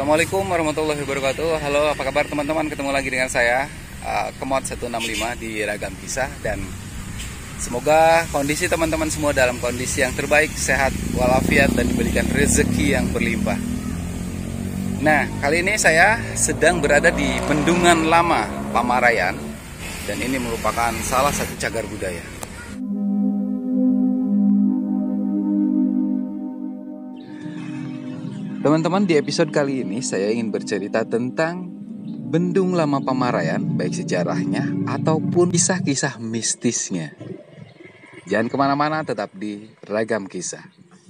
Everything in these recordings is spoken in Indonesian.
Assalamualaikum warahmatullahi wabarakatuh. Halo, apa kabar teman-teman? Ketemu lagi dengan saya Kemot 165 di Ragam Kisah. Dan semoga kondisi teman-teman semua dalam kondisi yang terbaik, sehat walafiat, dan diberikan rezeki yang berlimpah. Nah, kali ini saya sedang berada di Bendungan Lama Pamarayan. Dan ini merupakan salah satu cagar budaya. Teman-teman, di episode kali ini saya ingin bercerita tentang Bendung Lama Pamarayan, baik sejarahnya ataupun kisah-kisah mistisnya. Jangan kemana-mana, tetap di Ragam Kisah.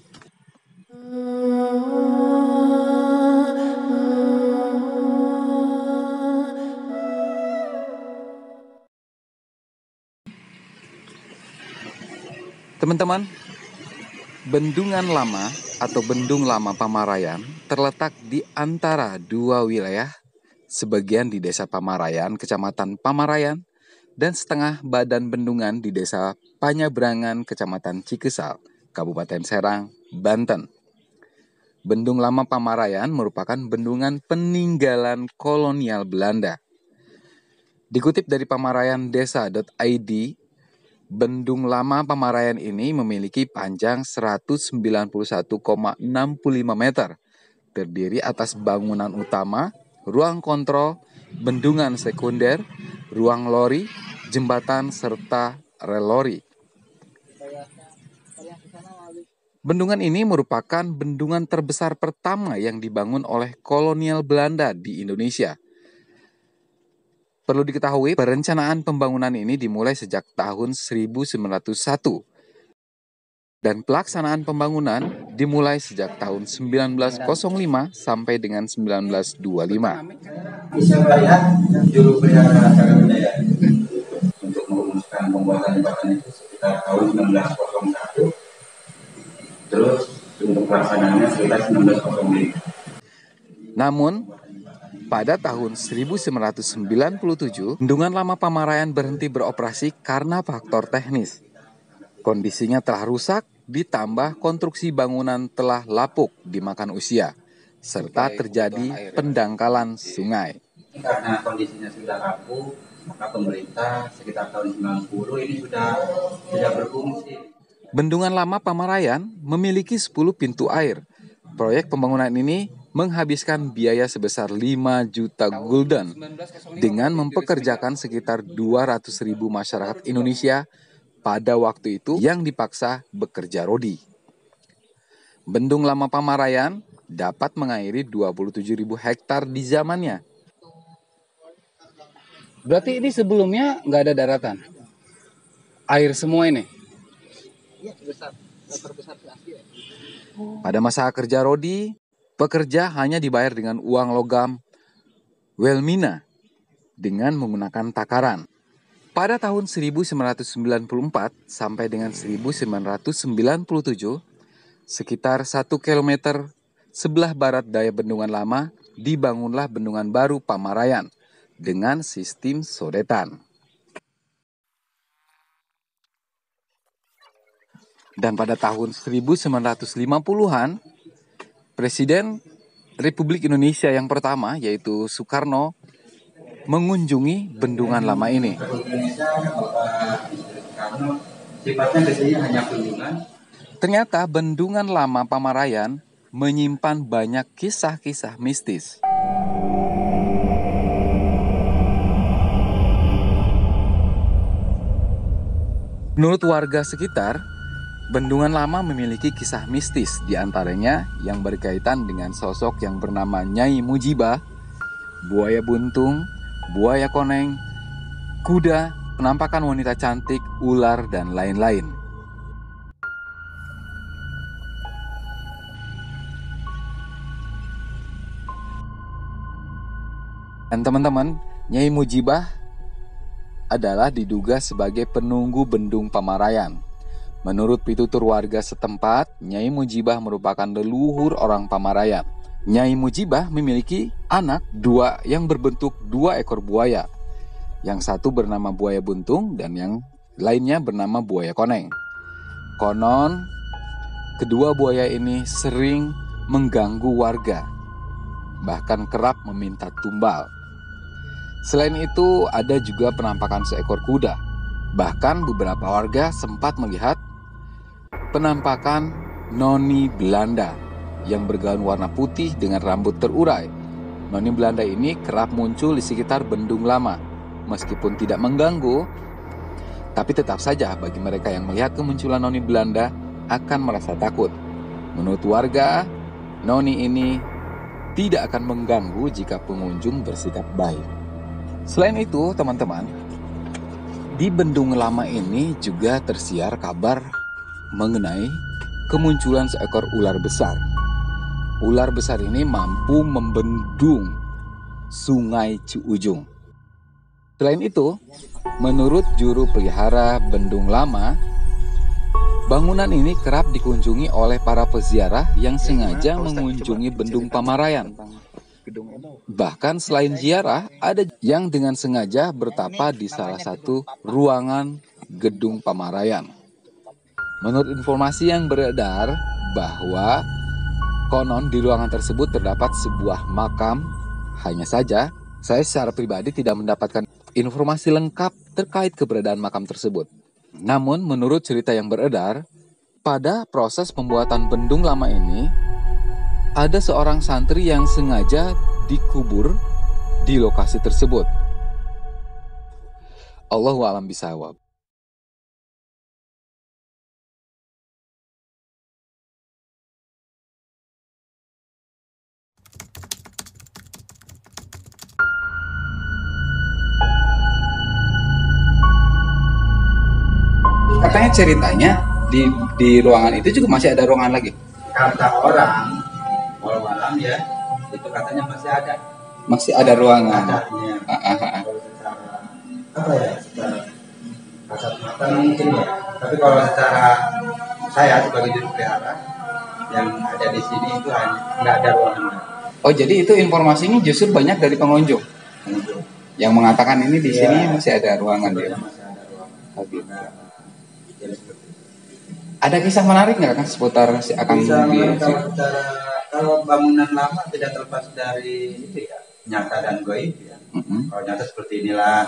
Teman-teman, Bendungan Lama atau Bendung Lama Pamarayan terletak di antara dua wilayah, sebagian di Desa Pamarayan, Kecamatan Pamarayan, dan setengah badan bendungan di Desa Panyabrangan, Kecamatan Cikesal, Kabupaten Serang, Banten. Bendung Lama Pamarayan merupakan bendungan peninggalan kolonial Belanda. Dikutip dari pamarayandesa.id, Bendung Lama Pamarayan ini memiliki panjang 191,65 meter, terdiri atas bangunan utama, ruang kontrol, bendungan sekunder, ruang lori, jembatan, serta rel lori. Bendungan ini merupakan bendungan terbesar pertama yang dibangun oleh kolonial Belanda di Indonesia. Perlu diketahui, perencanaan pembangunan ini dimulai sejak tahun 1901 dan pelaksanaan pembangunan dimulai sejak tahun 1905 sampai dengan 1925. Bisa melihat juru pelihara cagar budaya untuk merumuskan pembuatan jembatan itu sekitar tahun 1901, terus untuk pelaksanaannya sekitar 1905. Namun, pada tahun 1997, Bendungan Lama Pamarayan berhenti beroperasi karena faktor teknis. Kondisinya telah rusak, ditambah konstruksi bangunan telah lapuk dimakan usia, serta terjadi pendangkalan sungai. Karena kondisinya sudah rapuh, maka pemerintah sekitar tahun 90 ini sudah tidak berfungsi. Bendungan Lama Pamarayan memiliki 10 pintu air. Proyek pembangunan ini menghabiskan biaya sebesar 5 juta gulden dengan mempekerjakan sekitar 200.000 masyarakat Indonesia pada waktu itu yang dipaksa bekerja rodi. Bendung Lama Pamarayan dapat mengairi 27.000 hektar di zamannya. Berarti ini sebelumnya nggak ada daratan? Air semua ini? Iya, terbesar di Asia. Pada masa kerja rodi, pekerja hanya dibayar dengan uang logam Welmina dengan menggunakan takaran. Pada tahun 1994 sampai dengan 1997, sekitar 1 km sebelah barat daya Bendungan Lama, dibangunlah Bendungan Baru Pamarayan dengan sistem sodetan. Dan pada tahun 1950-an, Presiden Republik Indonesia yang pertama, yaitu Soekarno, mengunjungi Bendungan Lama ini. Sifatnya biasanya hanya kunjungan. Ternyata Bendungan Lama Pamarayan menyimpan banyak kisah-kisah mistis. Menurut warga sekitar, Bendungan Lama memiliki kisah mistis, diantaranya yang berkaitan dengan sosok yang bernama Nyai Mujibah, buaya buntung, buaya koneng, kuda, penampakan wanita cantik, ular, dan lain-lain. Dan teman-teman, Nyai Mujibah adalah diduga sebagai penunggu Bendung Pamarayan. Menurut pitutur warga setempat, Nyai Mujibah merupakan leluhur orang Pamarayan. Nyai Mujibah memiliki anak dua yang berbentuk 2 ekor buaya. Yang satu bernama buaya buntung dan yang lainnya bernama buaya koneng. Konon, kedua buaya ini sering mengganggu warga bahkan kerap meminta tumbal. Selain itu, ada juga penampakan seekor kuda. Bahkan beberapa warga sempat melihat penampakan noni Belanda yang bergaun warna putih dengan rambut terurai. Noni Belanda ini kerap muncul di sekitar Bendung Lama. Meskipun tidak mengganggu, tapi tetap saja bagi mereka yang melihat kemunculan noni Belanda akan merasa takut. Menurut warga, noni ini tidak akan mengganggu jika pengunjung bersikap baik. Selain itu, teman-teman, di Bendung Lama ini juga tersiar kabar mengenai kemunculan seekor ular besar. Ular besar ini mampu membendung Sungai Ciujung. Selain itu, menurut juru pelihara Bendung Lama, bangunan ini kerap dikunjungi oleh para peziarah yang sengaja mengunjungi Bendung Pamarayan. Bahkan selain ziarah, ada yang dengan sengaja bertapa di salah satu ruangan Gedung Pamarayan. Menurut informasi yang beredar bahwa konon di ruangan tersebut terdapat sebuah makam. Hanya saja, saya secara pribadi tidak mendapatkan informasi lengkap terkait keberadaan makam tersebut. Namun, menurut cerita yang beredar, pada proses pembuatan Bendung Lama ini, ada seorang santri yang sengaja dikubur di lokasi tersebut. Allahu a'lam bishawab. Katanya ceritanya di ruangan itu juga masih ada ruangan lagi. Kata orang, kalau malam ya, itu katanya masih ada. Masih ada ruangan. Adanya. Kalau secara apa ya, secara kasat mata mungkin ya. Tapi kalau secara saya sebagai juru pelihara yang ada di sini itu hanya nggak ada ruangan. Oh, jadi itu informasinya justru banyak dari pengunjung yang mengatakan ini di sini masih ada ruangan dia. Masih ada ruangan. Oh, gitu. Jadi seperti itu. Ada kisah menarik nggak kan seputar si Akang Bisa di kalau bangunan lama tidak terlepas dari itu ya, nyata dan goib ya. Kalau nyata seperti inilah,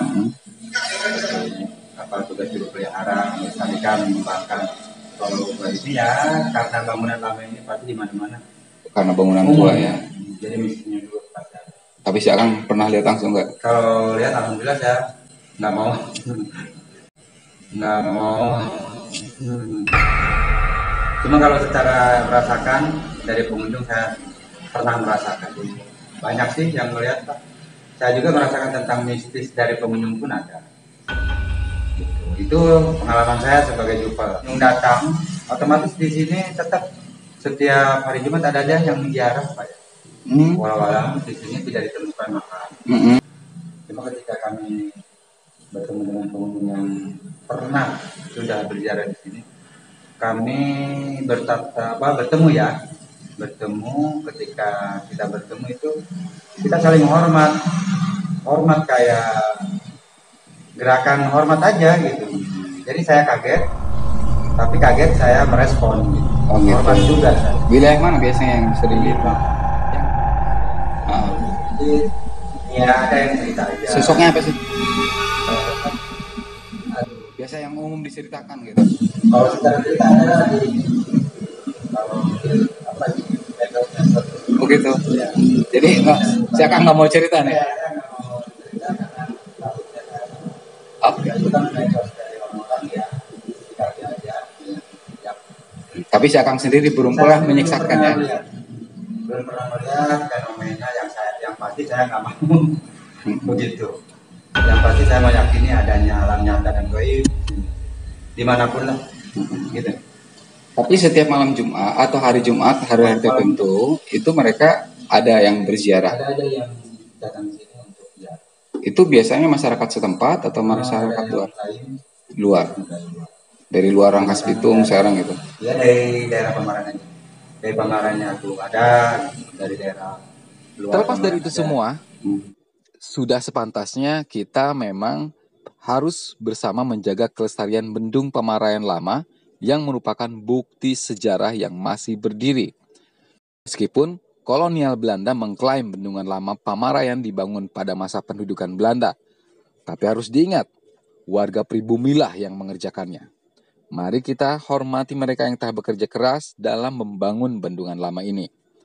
apa tugas juru pelihara melestarikan mengembangkan. Kalau goibnya ya karena bangunan lama ini pasti di mana-mana. Karena bangunan tua ya. Jadi misinya dulu pasti ada. Tapi si Akang pernah lihat langsung nggak? Kalau lihat alhamdulillah saya nggak mau, nggak mau. Cuma kalau secara merasakan dari pengunjung saya pernah merasakan. Banyak sih yang melihat Pak. Saya juga merasakan tentang mistis dari pengunjung pun ada. Itu pengalaman saya sebagai jupel. Yang datang otomatis di sini tetap setiap hari Jumat ada aja yang menziarah Pak ya. Walau di sini tidak ditemukan makam. Cuma ketika kami bertemu dengan pengunjung yang pernah sudah berziarah di sini, kami bertemu ketika kita bertemu itu kita saling hormat kayak gerakan hormat aja gitu. Jadi saya kaget, tapi kaget saya merespon gitu. Oh, gitu. Hormat juga saya. Wilayah mana biasanya yang sering gitu? Jadi ya ada yang cerita aja. Sosoknya apa sih? Biasa yang umum diceritakan gitu. Kalau secara cerita ada kalau apa sih metodenya seperti itu. Oh gitu. Ya. Jadi si Akang nggak mau cerita nih. Saya nggak mau cerita karena takutnya saya Oke. itu kan metos dari orang-orang ya dikasih aja. Ya. Tapi si Akang sendiri belum pernah menyiksakan ya. Belum pernah melihat fenomena yang pasti saya nggak mau begitu. Yang pasti saya meyakini adanya alam nyata dan gaib dimanapun lah, gitu. Tapi setiap malam Jumat atau hari Jumat, hari-hari tertentu, itu mereka ada yang berziarah. Ada yang datang ke sini untuk ya. Itu biasanya masyarakat setempat atau masyarakat luar? Dari luar Rangkas Bitung sekarang gitu. Ya dari daerah Pamaran aja. Dari Pamarannya tuh ada, dari daerah luar. Terlepas dari itu ada. semua, sudah sepantasnya kita memang harus bersama menjaga kelestarian Bendung Pamarayan Lama yang merupakan bukti sejarah yang masih berdiri. Meskipun kolonial Belanda mengklaim bendungan lama Pamarayan dibangun pada masa pendudukan Belanda. Tapi harus diingat, warga pribumilah yang mengerjakannya. Mari kita hormati mereka yang telah bekerja keras dalam membangun bendungan lama ini.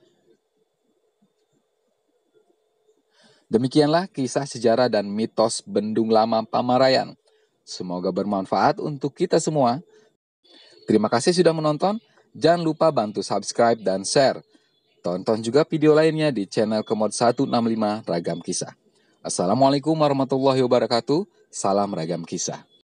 Demikianlah kisah sejarah dan mitos Bendung Lama Pamarayan. Semoga bermanfaat untuk kita semua. Terima kasih sudah menonton. Jangan lupa bantu subscribe dan share. Tonton juga video lainnya di channel Kemod 165 Ragam Kisah. Assalamualaikum warahmatullahi wabarakatuh. Salam Ragam Kisah.